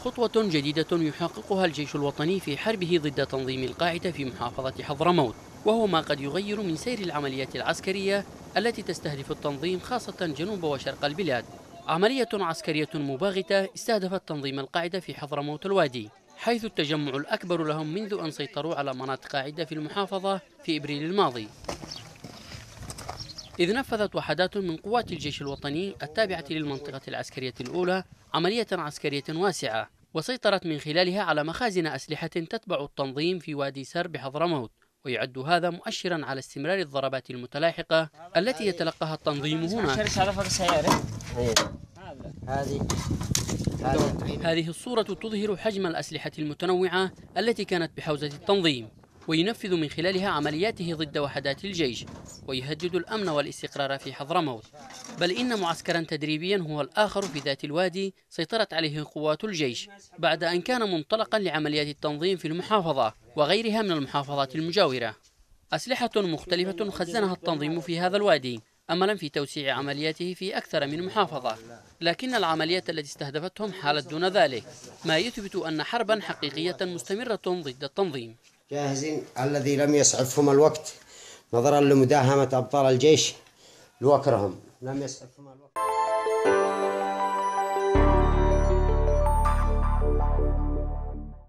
خطوة جديدة يحققها الجيش الوطني في حربه ضد تنظيم القاعدة في محافظة حضرموت، وهو ما قد يغير من سير العمليات العسكرية التي تستهدف التنظيم خاصة جنوب وشرق البلاد. عملية عسكرية مباغتة استهدفت تنظيم القاعدة في حضرموت الوادي، حيث التجمع الأكبر لهم منذ أن سيطروا على مناطق عدة في المحافظة في إبريل الماضي، إذ نفذت وحدات من قوات الجيش الوطني التابعة للمنطقة العسكرية الأولى عملية عسكرية واسعة، وسيطرت من خلالها على مخازن أسلحة تتبع التنظيم في وادي سر بحضرموت، ويعد هذا مؤشرا على استمرار الضربات المتلاحقة التي يتلقاها التنظيم هناك. هذه الصورة تظهر حجم الأسلحة المتنوعة التي كانت بحوزة التنظيم، وينفذ من خلالها عملياته ضد وحدات الجيش، ويهدد الأمن والاستقرار في حضرموت. بل إن معسكرا تدريبيا هو الآخر في ذات الوادي سيطرت عليه قوات الجيش بعد أن كان منطلقا لعمليات التنظيم في المحافظة وغيرها من المحافظات المجاورة. أسلحة مختلفة خزنها التنظيم في هذا الوادي أملا في توسيع عملياته في أكثر من محافظة، لكن العمليات التي استهدفتهم حالت دون ذلك، ما يثبت أن حربا حقيقية مستمرة ضد التنظيم. جاهزين الذي لم يسعفهم الوقت نظرا لمداهمة أبطال الجيش لوكرهم، لم يسعفهم الوقت.